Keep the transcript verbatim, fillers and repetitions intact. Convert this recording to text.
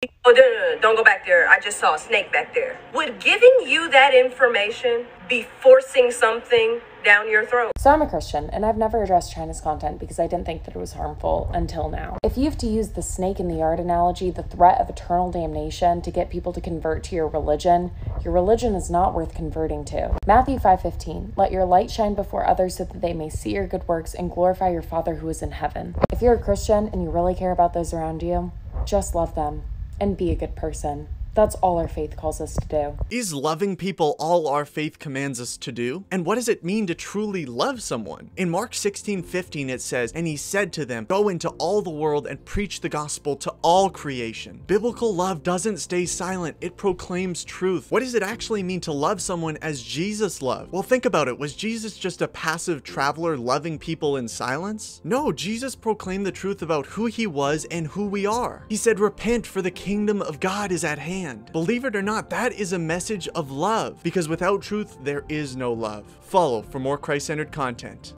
Oh, no, no, no, don't go back there. I just saw a snake back there. Would giving you that information be forcing something down your throat? So I'm a Christian, and I've never addressed China's content because I didn't think that it was harmful until now. If you have to use the snake in the yard analogy, the threat of eternal damnation, to get people to convert to your religion, your religion is not worth converting to. Matthew five fifteen, let your light shine before others so that they may see your good works and glorify your Father who is in heaven. If you're a Christian and you really care about those around you, just love them and be a good person. That's all our faith calls us to do. Is loving people all our faith commands us to do? And what does it mean to truly love someone? In Mark sixteen fifteen it says, and he said to them, go into all the world and preach the gospel to all creation. Biblical love doesn't stay silent, it proclaims truth. What does it actually mean to love someone as Jesus loved? Well, think about it. Was Jesus just a passive traveler loving people in silence? No, Jesus proclaimed the truth about who he was and who we are. He said, repent, for the kingdom of God is at hand. Believe it or not, that is a message of love, because without truth, there is no love. Follow for more Christ-centered content.